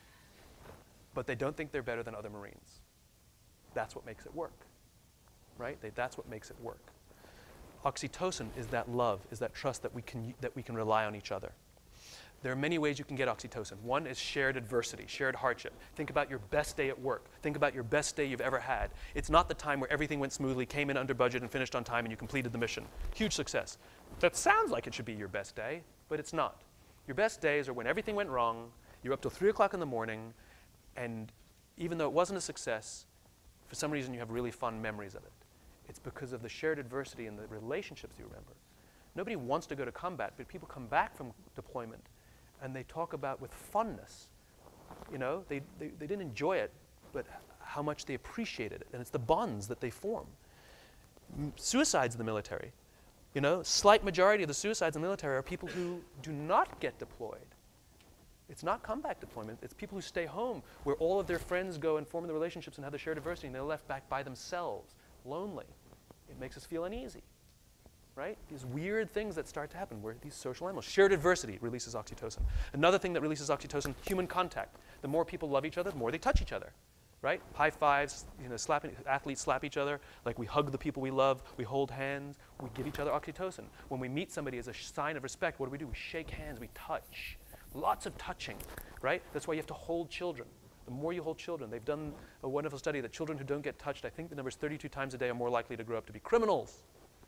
Speaker 2: But they don't think they're better than other Marines. That's what makes it work, right? They, that's what makes it work. Oxytocin is that love, is that trust that we can, that we can rely on each other. There are many ways you can get oxytocin. One is shared adversity, shared hardship. Think about your best day at work. Think about your best day you've ever had. It's not the time where everything went smoothly, came in under budget, and finished on time, and you completed the mission. Huge success. That sounds like it should be your best day, but it's not. Your best days are when everything went wrong, you're up till three o'clock in the morning, and even though it wasn't a success, for some reason you have really fond memories of it. It's because of the shared adversity and the relationships you remember. Nobody wants to go to combat, but people come back from deployment and they talk about with fondness. You know, they, they, they didn't enjoy it, but how much they appreciated it. And it's the bonds that they form. M- suicides in the military. You know, slight majority of the suicides in the military are people who do not get deployed. It's not combat deployment. It's people who stay home where all of their friends go and form the relationships and have the shared adversity, and they're left back by themselves, lonely. It makes us feel uneasy. Right? These weird things that start to happen. We're these social animals. Shared adversity releases oxytocin. Another thing that releases oxytocin, human contact. The more people love each other, the more they touch each other. Right? High fives, you know, slapping, athletes slap each other. Like we hug the people we love, we hold hands, we give each other oxytocin. When we meet somebody as a sign of respect, what do we do? We shake hands, we touch. Lots of touching, right? That's why you have to hold children. The more you hold children, they've done a wonderful study that children who don't get touched, I think the number is thirty-two times a day, are more likely to grow up to be criminals.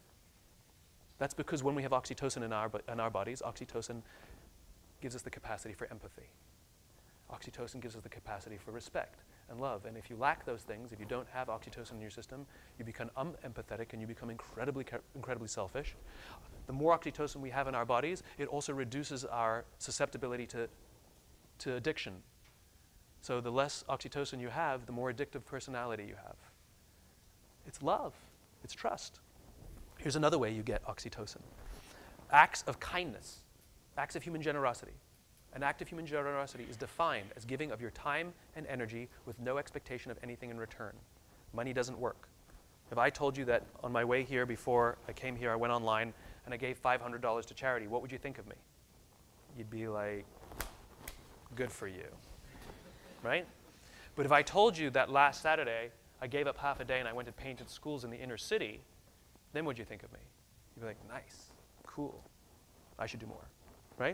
Speaker 2: That's because when we have oxytocin in our, in our bodies, oxytocin gives us the capacity for empathy. Oxytocin gives us the capacity for respect and love. And if you lack those things, if you don't have oxytocin in your system, you become unempathetic and you become incredibly, incredibly selfish. The more oxytocin we have in our bodies, it also reduces our susceptibility to, to addiction. So the less oxytocin you have, the more addictive personality you have. It's love. It's trust. Here's another way you get oxytocin. Acts of kindness, acts of human generosity. An act of human generosity is defined as giving of your time and energy with no expectation of anything in return. Money doesn't work. If I told you that on my way here, before I came here, I went online and I gave five hundred dollars to charity, what would you think of me? You'd be like, good for you, right? But if I told you that last Saturday I gave up half a day and I went and painted schools in the inner city, then what'd you think of me? You'd be like, nice, cool, I should do more, right?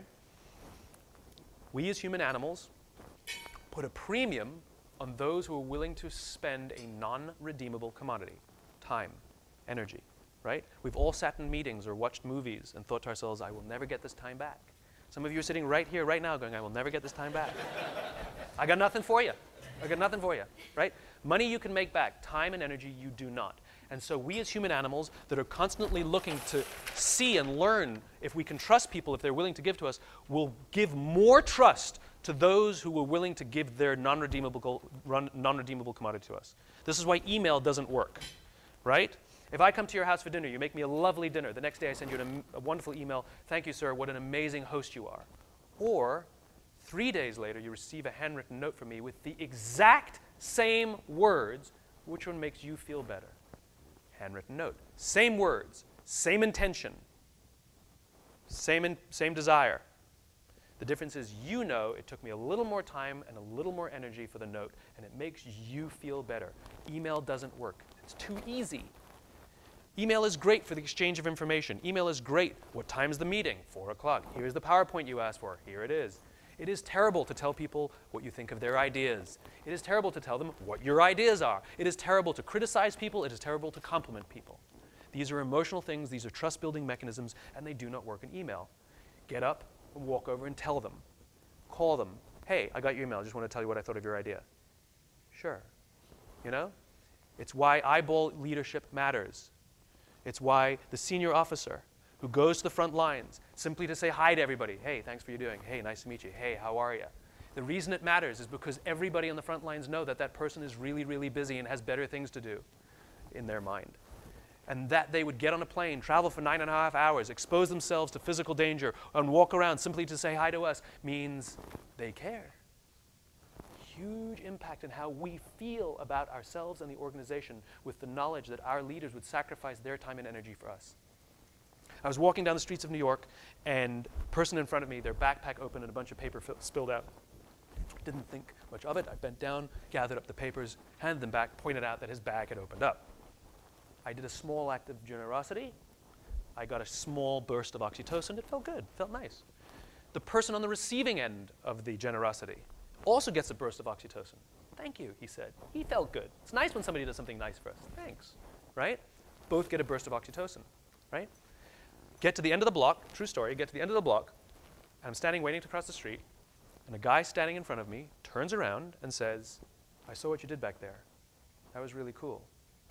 Speaker 2: We as human animals put a premium on those who are willing to spend a non-redeemable commodity, time, energy, right? We've all sat in meetings or watched movies and thought to ourselves, I will never get this time back. Some of you are sitting right here, right now going, I will never get this time back. I got nothing for you. I got nothing for you, right? Money you can make back, time and energy you do not. And so we as human animals that are constantly looking to see and learn if we can trust people, if they're willing to give to us, will give more trust to those who are willing to give their non-redeemable, non-redeemable commodity to us. This is why email doesn't work, right? If I come to your house for dinner, you make me a lovely dinner. The next day I send you an, a wonderful email. Thank you, sir. What an amazing host you are. Or three days later, you receive a handwritten note from me with the exact same words. Which one makes you feel better? Handwritten note. Same words, same intention, same, in, same desire. The difference is you know it took me a little more time and a little more energy for the note, and it makes you feel better. Email doesn't work. It's too easy. Email is great for the exchange of information. Email is great. What time is the meeting? Four o'clock. Here's the PowerPoint you asked for. Here it is. It is terrible to tell people what you think of their ideas. It is terrible to tell them what your ideas are. It is terrible to criticize people. It is terrible to compliment people. These are emotional things. These are trust-building mechanisms, and they do not work in email. Get up and walk over and tell them. Call them. Hey, I got your email. I just want to tell you what I thought of your idea. Sure. You know? It's why eyeball leadership matters. It's why the senior officer who goes to the front lines simply to say hi to everybody. Hey, thanks for your doing. Hey, nice to meet you. Hey, how are you? The reason it matters is because everybody on the front lines know that that person is really, really busy and has better things to do in their mind. and that they would get on a plane, travel for nine and a half hours, expose themselves to physical danger, and walk around simply to say hi to us means they care. Huge impact in how we feel about ourselves and the organization with the knowledge that our leaders would sacrifice their time and energy for us. I was walking down the streets of New York, and a person in front of me, their backpack open and a bunch of paper spilled out. Didn't think much of it. I bent down, gathered up the papers, handed them back, pointed out that his bag had opened up. I did a small act of generosity. I got a small burst of oxytocin. It felt good, felt nice. The person on the receiving end of the generosity also gets a burst of oxytocin. Thank you, he said. He felt good. It's nice when somebody does something nice for us. Thanks, right? Both get a burst of oxytocin, right? Get to the end of the block, true story, get to the end of the block, and I'm standing waiting to cross the street, and a guy standing in front of me turns around and says, I saw what you did back there. That was really cool.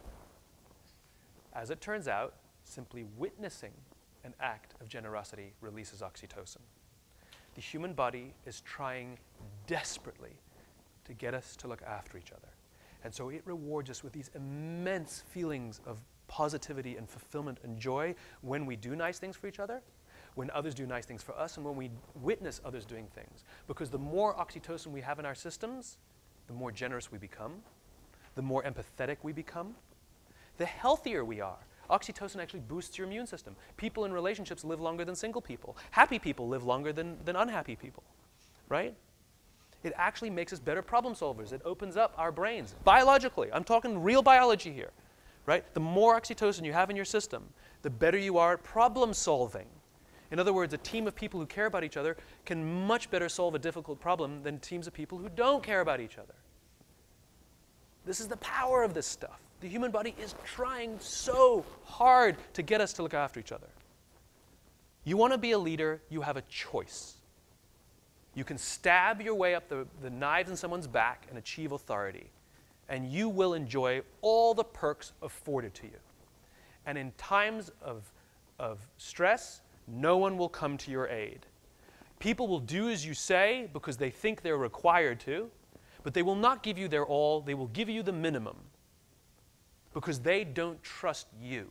Speaker 2: As it turns out, simply witnessing an act of generosity releases oxytocin. The human body is trying desperately to get us to look after each other. And so it rewards us with these immense feelings of positivity and fulfillment and joy when we do nice things for each other, when others do nice things for us, and when we witness others doing things. Because the more oxytocin we have in our systems, the more generous we become, the more empathetic we become, the healthier we are. Oxytocin actually boosts your immune system. People in relationships live longer than single people. Happy people live longer than, than unhappy people, right? It actually makes us better problem solvers. It opens up our brains, biologically. I'm talking real biology here, right? The more oxytocin you have in your system, the better you are at problem solving. In other words, a team of people who care about each other can much better solve a difficult problem than teams of people who don't care about each other. This is the power of this stuff. The human body is trying so hard to get us to look after each other. You want to be a leader, you have a choice. You can stab your way up the, the knives in someone's back and achieve authority. And you will enjoy all the perks afforded to you. And in times of, of stress, no one will come to your aid. People will do as you say because they think they're required to, but they will not give you their all. They will give you the minimum because they don't trust you.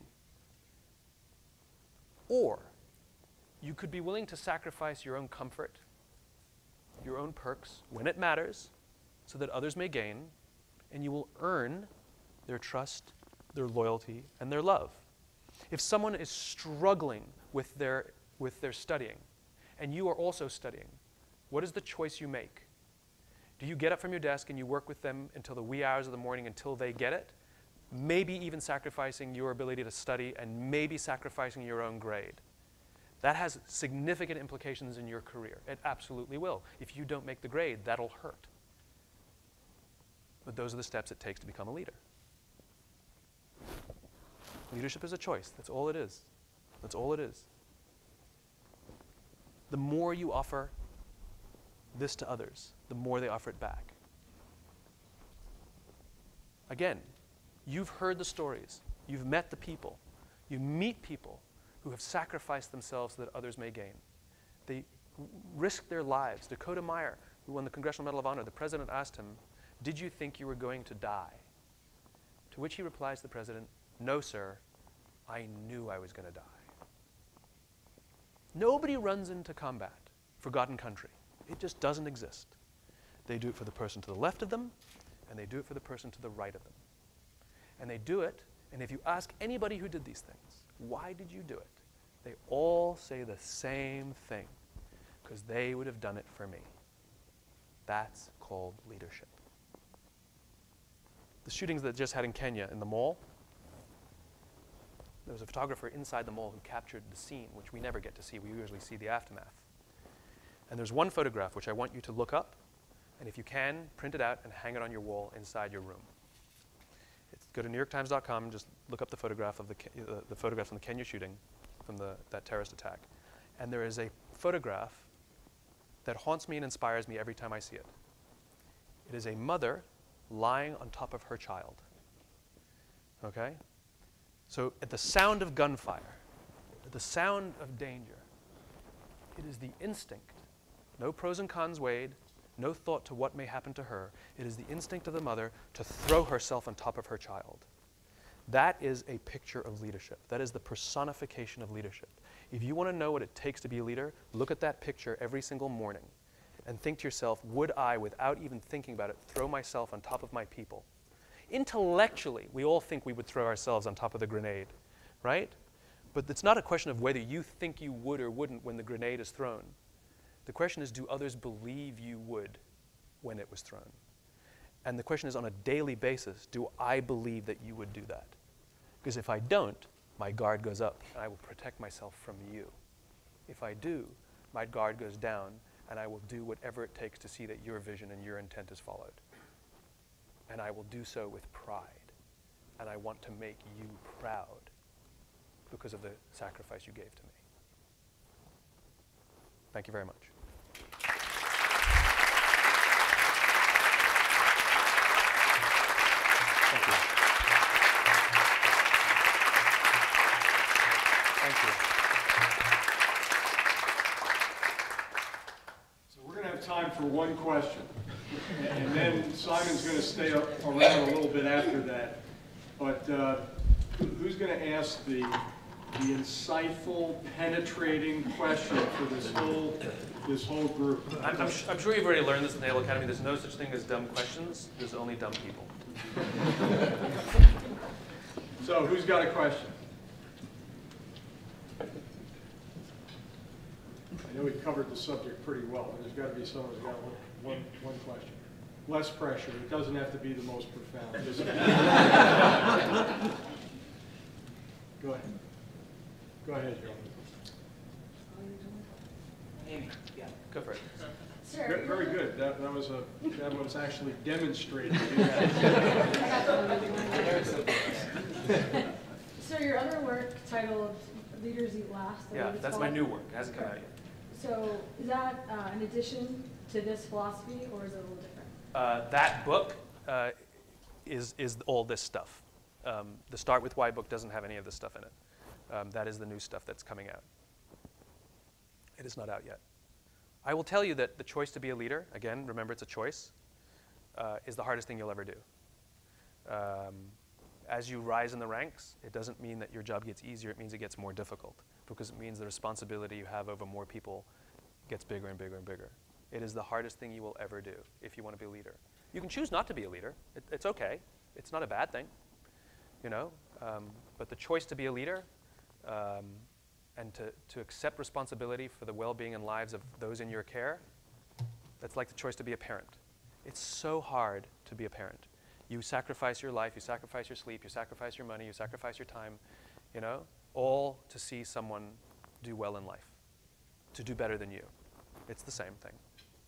Speaker 2: Or you could be willing to sacrifice your own comfort, your own perks, when it matters, so that others may gain, and you will earn their trust, their loyalty, and their love. If someone is struggling with their, with their studying, and you are also studying, what is the choice you make? Do you get up from your desk and you work with them until the wee hours of the morning until they get it? Maybe even sacrificing your ability to study and maybe sacrificing your own grade. That has significant implications in your career. It absolutely will. If you don't make the grade, that'll hurt. But those are the steps it takes to become a leader. Leadership is a choice. That's all it is. That's all it is. The more you offer this to others, the more they offer it back. Again, you've heard the stories. You've met the people. You meet people who have sacrificed themselves so that others may gain. They risked their lives. Dakota Meyer, who won the Congressional Medal of Honor, the president asked him, "Did you think you were going to die?" To which he replies to the president, "No, sir, I knew I was going to die." Nobody runs into combat, forgotten country. It just doesn't exist. They do it for the person to the left of them, and they do it for the person to the right of them. And they do it, and if you ask anybody who did these things, why did you do it? They all say the same thing, because they would have done it for me. That's called leadership. The shootings that just had in Kenya in the mall, there was a photographer inside the mall who captured the scene, which we never get to see. We usually see the aftermath. And there's one photograph which I want you to look up, and if you can, print it out and hang it on your wall inside your room. It's, go to New York Times dot com, just look up the photograph of the, uh, the photograph from the Kenya shooting, from the, that terrorist attack. And there is a photograph that haunts me and inspires me every time I see it. It is a mother lying on top of her child. Okay? So at the sound of gunfire, at the sound of danger, it is the instinct, no pros and cons weighed, no thought to what may happen to her. It is the instinct of the mother to throw herself on top of her child. That is a picture of leadership. That is the personification of leadership. If you want to know what it takes to be a leader, look at that picture every single morning and think to yourself, would I, without even thinking about it, throw myself on top of my people? Intellectually, we all think we would throw ourselves on top of the grenade, right? But it's not a question of whether you think you would or wouldn't when the grenade is thrown. The question is, do others believe you would when it was thrown? And the question is, on a daily basis, do I believe that you would do that? Because if I don't, my guard goes up, and I will protect myself from you. If I do, my guard goes down, and I will do whatever it takes to see that your vision and your intent is followed. And I will do so with pride. And I want to make you proud because of the sacrifice you gave to me. Thank you very much. Thank you. Thank you.
Speaker 1: So we're going to have time for one question. And then Simon's going to stay up around a little bit after that. But uh, who's going to ask the, the insightful, penetrating question for this whole, this whole group?
Speaker 2: I'm, I'm, I'm sure you've already learned this in the Naval Academy. There's no such thing as dumb questions. There's only dumb people.
Speaker 1: So who's got a question? I know we covered the subject pretty well, but there's got to be someone who's got one, one, one question. Less pressure. It doesn't have to be the most profound. Does it? Go ahead. Go ahead, Joe.
Speaker 3: Amy, yeah.
Speaker 2: Go for it.
Speaker 3: Sir.
Speaker 1: Very, very good. That, that was a that was actually demonstrated.
Speaker 4: So your other work titled "Leaders Eat Last." I
Speaker 2: Yeah,
Speaker 4: believe it's
Speaker 2: that's
Speaker 4: called.
Speaker 2: my new work. It hasn't come out yet.
Speaker 4: So is that uh, an addition to this philosophy, or is it a little different?
Speaker 2: Uh, that book uh, is, is all this stuff. Um, the Start With Why book doesn't have any of this stuff in it. Um, that is the new stuff that's coming out. It is not out yet. I will tell you that the choice to be a leader, again, remember it's a choice, uh, is the hardest thing you'll ever do. Um, as you rise in the ranks, it doesn't mean that your job gets easier, it means it gets more difficult, because it means the responsibility you have over more people gets bigger and bigger and bigger. It is the hardest thing you will ever do if you want to be a leader. You can choose not to be a leader. It, it's okay. It's not a bad thing, you know. Um, but the choice to be a leader um, and to, to accept responsibility for the well-being and lives of those in your care, that's like the choice to be a parent. It's so hard to be a parent. You sacrifice your life, you sacrifice your sleep, you sacrifice your money, you sacrifice your time, you know, all to see someone do well in life, to do better than you. It's the same thing.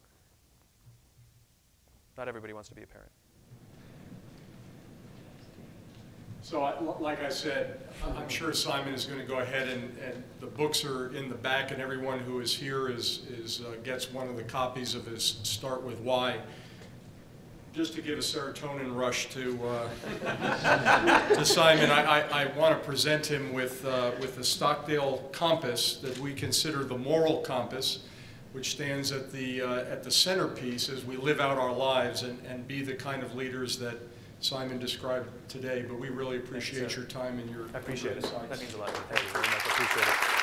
Speaker 2: Not everybody wants to be a parent.
Speaker 1: So, I, like I said, I'm sure Simon is going to go ahead and, and the books are in the back, and everyone who is here is, is uh, gets one of the copies of his Start With Why. Just to give a serotonin rush to uh, to Simon, I, I, I want to present him with uh, with the Stockdale compass that we consider the moral compass, which stands at the uh, at the centerpiece as we live out our lives and, and be the kind of leaders that Simon described today. But we really appreciate your time and your
Speaker 2: I appreciate it.
Speaker 1: insights.
Speaker 2: That means a lot. Thank you very much. I appreciate it.